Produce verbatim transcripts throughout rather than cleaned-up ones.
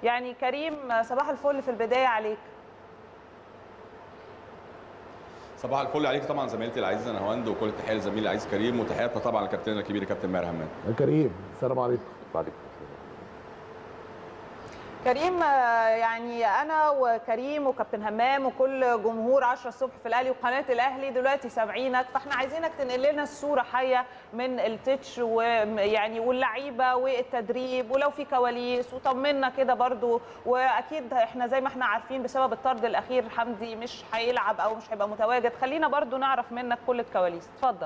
يعني كريم صباح الفل في البدايه عليك. صباح الفل عليك طبعا زميلتي العزيزه نهاوند، وكل التحيه لزميلي العزيز كريم، وتحياتنا طبعا لكابتننا الكبير كابتن ماهر همام. يا كريم السلام عليكم. وعليكم كريم، يعني انا وكريم وكابتن همام وكل جمهور عشرة الصبح في الاهلي وقناه الاهلي دلوقتي سامعينك، فاحنا عايزينك تنقل لنا الصوره حيه من التتش ويعني واللعيبه والتدريب، ولو في كواليس وطمنا كده برضو. واكيد احنا زي ما احنا عارفين بسبب الطرد الاخير حمدي مش هيلعب او مش هيبقى متواجد، خلينا برضو نعرف منك كل الكواليس. اتفضل.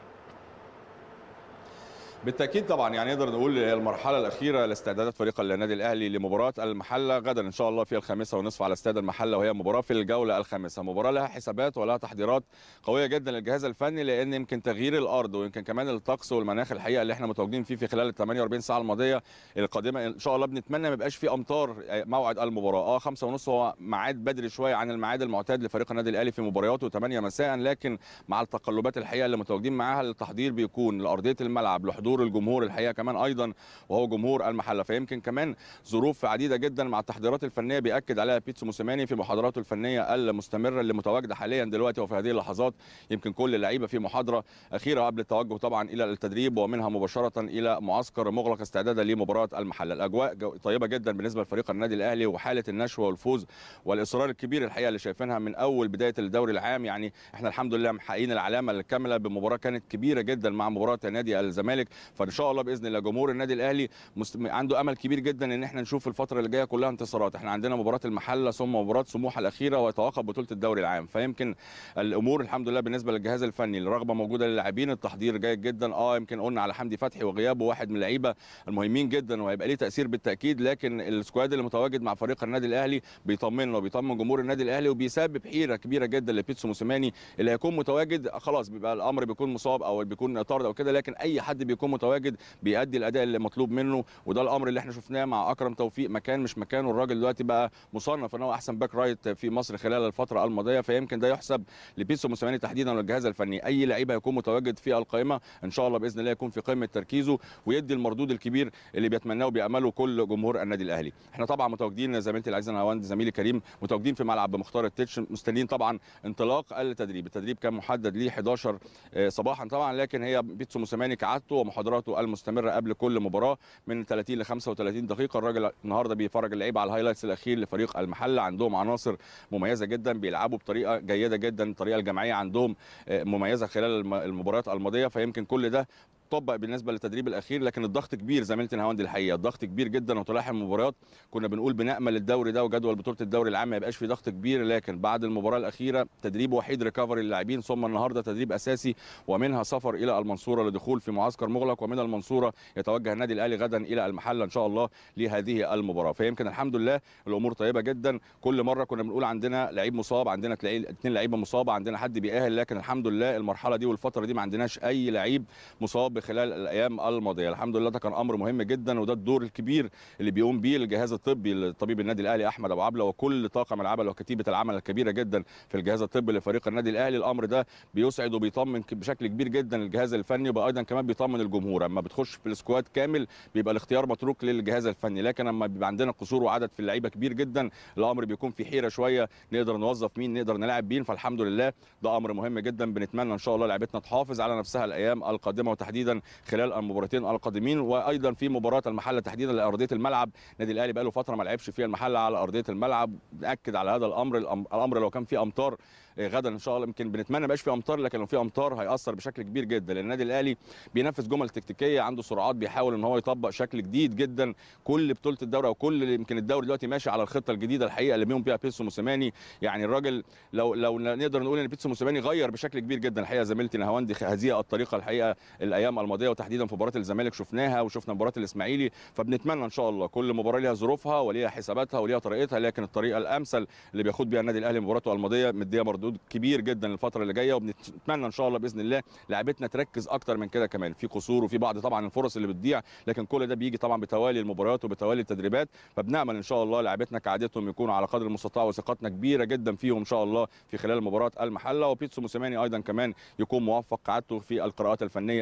بالتاكيد طبعا يعني نقدر نقول المرحله الاخيره لاستعدادات فريق النادي الاهلي لمباراه المحله غدا ان شاء الله في الخامسه ونصف على استاد المحله، وهي مباراه في الجوله الخامسه. مباراه لها حسابات ولها تحضيرات قويه جدا للجهاز الفني، لان يمكن تغيير الارض ويمكن كمان الطقس والمناخ الحقيقه اللي احنا متواجدين فيه في خلال ال ثمانية وأربعين ساعه الماضيه القادمه ان شاء الله بنتمنى ما يبقاش في امطار موعد المباراه. اه خمسة ونص هو ميعاد بدري شويه عن الميعاد المعتاد لفريق النادي الاهلي في مبارياته ثمانية مساء، لكن مع التقلبات الحقيقه اللي متواجدين معاها التحضير بيكون لارضيه الملعب لحضور الجمهور الحقيقه كمان ايضا وهو جمهور المحله. فيمكن كمان ظروف عديده جدا مع التحضيرات الفنيه بياكد عليها بيتسو موسيماني في محاضراته الفنيه المستمره اللي متواجده حاليا دلوقتي وفي هذه اللحظات. يمكن كل اللعيبه في محاضره اخيره قبل التوجه طبعا الى التدريب ومنها مباشره الى معسكر مغلق استعدادا لمباراه المحله. الاجواء طيبه جدا بالنسبه لفريق النادي الاهلي، وحاله النشوه والفوز والاصرار الكبير الحقيقه اللي شايفينها من اول بدايه الدوري العام. يعني احنا الحمد لله محققين العلامه الكامله بمباراه كانت كبيره جدا مع مباراه نادي الزمالك، فان شاء الله باذن الله جمهور النادي الاهلي عنده امل كبير جدا ان احنا نشوف الفتره اللي جايه كلها انتصارات. احنا عندنا مباراه المحله ثم مباراه سموحه الاخيره ويتوقف بطوله الدوري العام، فيمكن الامور الحمد لله بالنسبه للجهاز الفني الرغبه موجوده للاعبين، التحضير جيد جدا. اه يمكن قلنا على حمدي فتحي وغيابه واحد من اللعيبه المهمين جدا وهيبقى ليه تاثير بالتاكيد، لكن السكواد اللي متواجد مع فريق النادي الاهلي بيطمنا وبيطمن جمهور النادي الاهلي وبيسبب حيره كبيره جدا لبيتسو موسيماني. اللي هيكون متواجد خلاص بيبقى الامر بيكون مصاب او بيكون طارد او كده، لكن اي حد بيكون متواجد بيأدي الاداء اللي مطلوب منه، وده الامر اللي احنا شفناه مع اكرم توفيق. مكان مش مكانه، الراجل دلوقتي بقى مصنف ان هو احسن باك رايت في مصر خلال الفتره الماضيه، فيمكن ده يحسب لبيتسو موسيماني تحديدا والجهاز الفني. اي لعيب هيكون متواجد في القائمه ان شاء الله باذن الله يكون في قمه تركيزه ويدي المردود الكبير اللي بيتمناه وبيامله كل جمهور النادي الاهلي. احنا طبعا متواجدين زميلتي العزيزه نهاوند زميلي كريم متواجدين في ملعب مختار التتش مستنيين طبعا انطلاق التدريب. التدريب كان محدد ليه احد عشر صباحا طبعا، لكن هي بيتسو موسيماني كعادته ومحاضراته المستمره قبل كل مباراه من ثلاثين ل خمسة وثلاثين دقيقه. الراجل النهارده بيفرج اللعيبه على الهايلايتس الاخير لفريق المحله، عندهم عناصر مميزه جدا بيلعبوا بطريقه جيده جدا، الطريقه الجماعيه عندهم مميزه خلال المباريات الماضيه، فيمكن كل ده طبق بالنسبه للتدريب الاخير. لكن الضغط كبير زميلتي نهاوند الحقيقه، الضغط كبير جدا وتلاحم المباريات. كنا بنقول بنامل الدوري ده وجدول بطوله الدوري العام ما يبقاش فيه ضغط كبير، لكن بعد المباراه الاخيره تدريب وحيد ريكفري للاعبين، ثم النهارده تدريب اساسي ومنها سفر الى المنصوره لدخول في معسكر مغلق، ومن المنصوره يتوجه النادي الاهلي غدا الى المحله ان شاء الله لهذه المباراه. فيمكن الحمد لله الامور طيبه جدا. كل مره كنا بنقول عندنا لعيب مصاب، عندنا تلاقي اثنين لعيبه مصابه، عندنا حد بيأهل، لكن الحمد لله المرحله دي والفتره دي ما عندناش اي لعيب مصاب خلال الايام الماضيه. الحمد لله ده كان امر مهم جدا، وده الدور الكبير اللي بيقوم بيه الجهاز الطبي طبيب النادي الاهلي احمد ابو عبله وكل طاقم العمل وكتيبه العمل الكبيره جدا في الجهاز الطبي لفريق النادي الاهلي. الامر ده بيسعد وبيطمن بشكل كبير جدا الجهاز الفني، وايضا كمان بيطمن الجمهور. اما بتخش في السكواد كامل بيبقى الاختيار متروك للجهاز الفني، لكن اما بيبقى عندنا قصور وعدد في اللعيبه كبير جدا الامر بيكون في حيره شويه، نقدر نوظف مين نقدر نلعب مين. فالحمد لله ده امر مهم جدا، بنتمنى ان شاء الله لعيبتنا تحافظ على نفسها الايام القادمه وتحديدا خلال المباراتين القادمين. وايضا في مباراه المحله تحديدا لارضيه الملعب، النادي الاهلي بقى له فتره ما لعبش فيها المحله على ارضيه الملعب، ناكد على هذا الامر. الامر لو كان في امطار غدا ان شاء الله يمكن بنتمنى ما يبقاش في امطار، لكن لو في امطار هياثر بشكل كبير جدا، لان النادي الاهلي بينفذ جمل تكتيكيه، عنده سرعات، بيحاول ان هو يطبق شكل جديد جدا كل بطوله الدوري او كل يمكن الدوري دلوقتي ماشي على الخطه الجديده الحقيقه اللي بيقوم بيها بيتسو موسيماني. يعني الراجل لو لو نقدر نقول ان بيتسو موسيماني غير بشكل كبير جدا الحقيقه زميلتي نهاوندي هذه الطريقه الحقيقه الايام الماضيه وتحديدا في مباراه الزمالك شفناها وشفنا مباراه الاسماعيلي. فبنتمنى ان شاء الله كل مباراه ليها ظروفها وليها حساباتها وليها طريقتها، لكن الطريقه الامثل اللي بياخد بيها النادي الاهلي مباراته الماضيه مديه مردود كبير جدا الفتره اللي جايه، وبنتمنى ان شاء الله باذن الله لعيبتنا تركز اكتر من كده. كمان في قصور وفي بعض طبعا الفرص اللي بتضيع، لكن كل ده بيجي طبعا بتوالي المباريات وبتوالي التدريبات. فبنامل ان شاء الله لعيبتنا كعادتهم يكونوا على قدر المستطاع وثقتنا كبيره جدا فيهم ان شاء الله في خلال مباراه المحله، وبيتسو موسيماني ايضا كمان يكون موفق كعادته في القراءات الفنيه قبل المباراه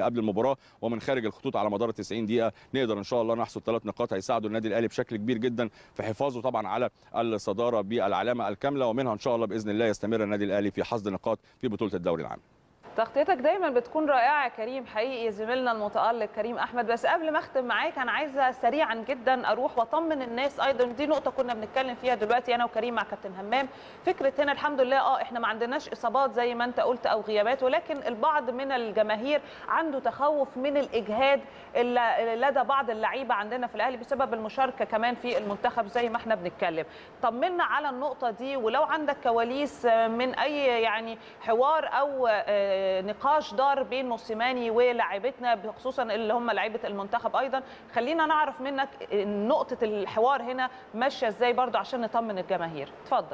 المباراه ومن خارج الخطوط على مدار تسعين دقيقه نقدر ان شاء الله نحصد ثلاث نقاط هيساعدوا النادي الاهلي بشكل كبير جدا في حفاظه طبعا على الصداره بالعلامه الكامله، ومنها ان شاء الله باذن الله يستمر النادي الاهلي في حصد نقاط في بطوله الدوري العام. تغطيتك دايما بتكون رائعه يا كريم، حقيقي زميلنا المتالق كريم احمد. بس قبل ما اختم معاك انا عايزه سريعا جدا اروح واطمن الناس ايضا، دي نقطه كنا بنتكلم فيها دلوقتي انا وكريم مع كابتن همام. فكره هنا الحمد لله اه احنا ما عندناش اصابات زي ما انت قلت او غيابات، ولكن البعض من الجماهير عنده تخوف من الاجهاد اللي لدى بعض اللعيبه عندنا في الاهلي بسبب المشاركه كمان في المنتخب زي ما احنا بنتكلم. طمنا على النقطه دي، ولو عندك كواليس من اي يعني حوار او نقاش دار بين موسيماني ولاعيبتنا خصوصا اللي هم لعيبه المنتخب ايضا، خلينا نعرف منك نقطه الحوار هنا ماشيه ازاي برضو عشان نطمن الجماهير. اتفضل.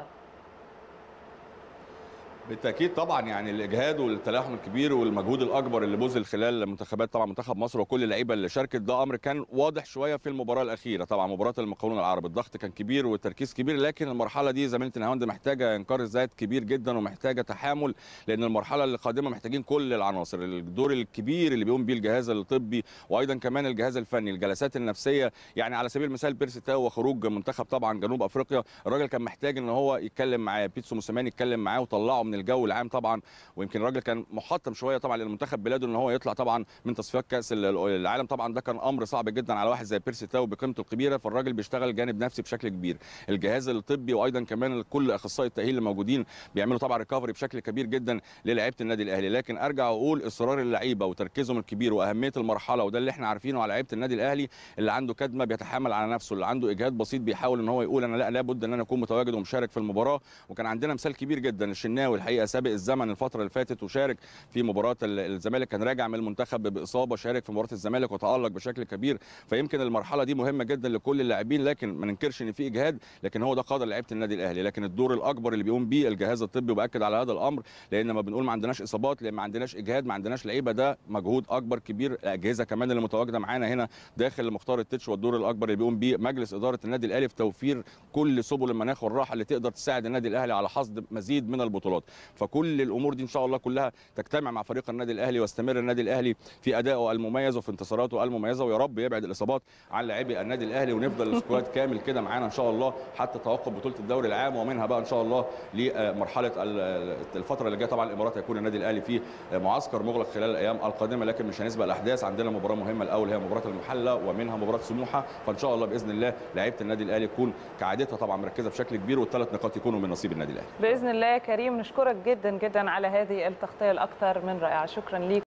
بالتاكيد طبعا يعني الاجهاد والتلاحم الكبير والمجهود الاكبر اللي بذل خلال منتخبات طبعا منتخب مصر وكل اللعيبه اللي شاركت، ده امر كان واضح شويه في المباراه الاخيره. طبعا مباراه المقاولون العرب الضغط كان كبير والتركيز كبير، لكن المرحله دي زميلتي نهاوند محتاجه انكار ذات كبير جدا ومحتاجه تحامل، لان المرحله اللي قادمه محتاجين كل العناصر. الدور الكبير اللي بيقوم بيه الجهاز الطبي وايضا كمان الجهاز الفني، الجلسات النفسيه. يعني على سبيل المثال بيرسي تاو وخروج منتخب طبعا جنوب افريقيا، الراجل كان محتاج ان هو يتكلم معاه بيتسو موسيماني، يتكلم معاه وطلعه من الجو العام طبعا. ويمكن الراجل كان محطم شويه طبعا للمنتخب بلاده ان هو يطلع طبعا من تصفيات كاس العالم، طبعا ده كان امر صعب جدا على واحد زي بيرسي تاو بقيمته الكبيره، فالراجل بيشتغل جانب نفسي بشكل كبير. الجهاز الطبي وايضا كمان كل اخصائي التاهيل اللي موجودين بيعملوا طبعا ريكفري بشكل كبير جدا للاعيبه النادي الاهلي. لكن ارجع واقول اصرار اللعيبه وتركيزهم الكبير واهميه المرحله، وده اللي احنا عارفينه على لعيبه النادي الاهلي. اللي عنده كدمه بيتحامل على نفسه، اللي عنده اجهاد بسيط بيحاول ان هو يقول انا لا لابد ان انا اكون متواجد ومشارك في المباراه. وكان عندنا مثال كبير جدا الشناوي الحقيقه سابق الزمن الفتره اللي فاتت وشارك في مباراه الزمالك، كان راجع من المنتخب باصابه، شارك في مباراه الزمالك وتالق بشكل كبير. فيمكن المرحله دي مهمه جدا لكل اللاعبين، لكن ما ننكرش ان في اجهاد، لكن هو ده قدر لعيبه النادي الاهلي. لكن الدور الاكبر اللي بيقوم بيه الجهاز الطبي، وباكد على هذا الامر، لان ما بنقول ما عندناش اصابات لان ما عندناش اجهاد ما عندناش لعيبه، ده مجهود اكبر كبير. الاجهزه كمان اللي متواجده معانا هنا داخل مختار التتش، والدور الاكبر اللي بيقوم بيه مجلس اداره النادي الاهلي في توفير كل سبل المناخ والراحه اللي تقدر تساعد النادي الاهلي على حصد مزيد من البطولات. فكل الامور دي ان شاء الله كلها تجتمع مع فريق النادي الاهلي، واستمر النادي الاهلي في ادائه المميز وفي انتصاراته المميزه، ويا رب يبعد الاصابات عن لاعبي النادي الاهلي، ونفضل السكواد كامل كده معانا ان شاء الله حتى توقف بطوله الدوري العام، ومنها بقى ان شاء الله لمرحله الفتره اللي جايه. طبعا الامارات هيكون النادي الاهلي في معسكر مغلق خلال الايام القادمه، لكن مش هنسبق الاحداث. عندنا مباراه مهمه الاول هي مباراه المحله، ومنها مباراه سموحه، فان شاء الله باذن الله لعيبه النادي الاهلي تكون كعادتها طبعا مركزه بشكل كبير، والثلاث نقاط يكونوا من نصيب النادي الاهلي باذن الله. يا كريم نشكرك جدا جدا على هذه التغطيه الاكثر من رائعه، شكرا ليك.